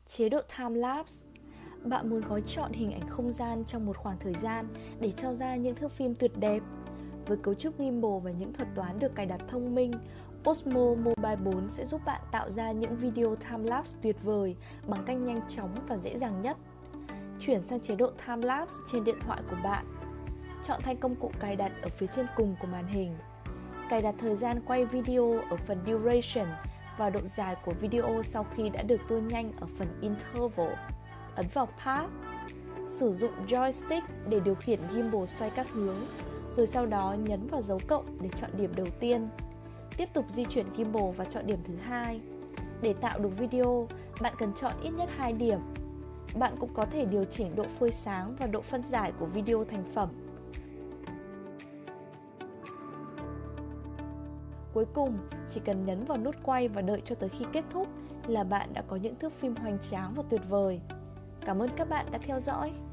Chế độ time-lapse. Bạn muốn gói trọn hình ảnh không gian trong một khoảng thời gian để cho ra những thước phim tuyệt đẹp. Với cấu trúc gimbal và những thuật toán được cài đặt thông minh, Osmo Mobile 4 sẽ giúp bạn tạo ra những video time-lapse tuyệt vời bằng cách nhanh chóng và dễ dàng nhất. Chuyển sang chế độ time-lapse trên điện thoại của bạn. Chọn thanh công cụ cài đặt ở phía trên cùng của màn hình. Cài đặt thời gian quay video ở phần Duration và độ dài của video sau khi đã được tua nhanh ở phần Interval. Ấn vào Path. Sử dụng joystick để điều khiển gimbal xoay các hướng, rồi sau đó nhấn vào dấu cộng để chọn điểm đầu tiên. Tiếp tục di chuyển gimbal và chọn điểm thứ hai. Để tạo được video, bạn cần chọn ít nhất 2 điểm. Bạn cũng có thể điều chỉnh độ phơi sáng và độ phân giải của video thành phẩm. Cuối cùng, chỉ cần nhấn vào nút quay và đợi cho tới khi kết thúc là bạn đã có những thước phim hoành tráng và tuyệt vời. Cảm ơn các bạn đã theo dõi.